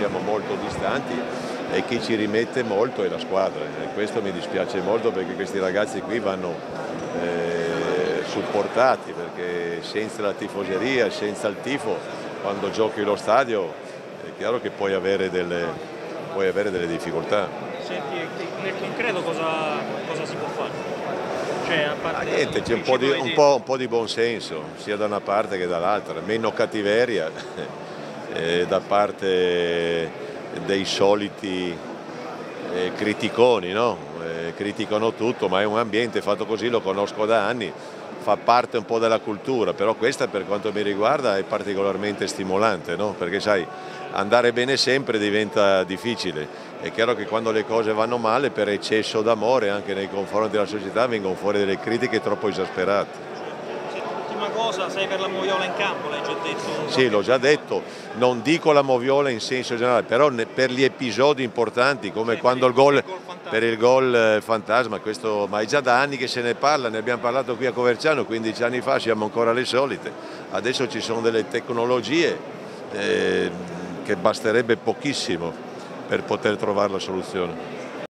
siamo molto distanti e chi ci rimette molto è la squadra, e questo mi dispiace molto perché questi ragazzi qui vanno supportati, perché senza la tifoseria, senza il tifo, quando giochi lo stadio è chiaro che puoi avere delle difficoltà. Senti, nel concreto cosa si può fare? Cioè, a parte Niente, c'è un po' di buonsenso, sia da una parte che dall'altra, meno cattiveria da parte dei soliti criticoni, no? Criticano tutto, ma è un ambiente fatto così, lo conosco da anni, fa parte un po' della cultura, però questa per quanto mi riguarda è particolarmente stimolante, no? Perché sai, andare bene sempre diventa difficile. È chiaro che quando le cose vanno male, per eccesso d'amore anche nei confronti della società, vengono fuori delle critiche troppo esasperate. Ultima cosa, sei per la Moviola in campo, l'hai già detto? Sì, l'ho già detto, non dico la Moviola in senso generale, però per gli episodi importanti, come Sì, quando per il gol fantasma, questo, ma è già da anni che se ne parla, ne abbiamo parlato qui a Coverciano, 15 anni fa, siamo ancora le solite. Adesso ci sono delle tecnologie che basterebbe pochissimo per poter trovare la soluzione.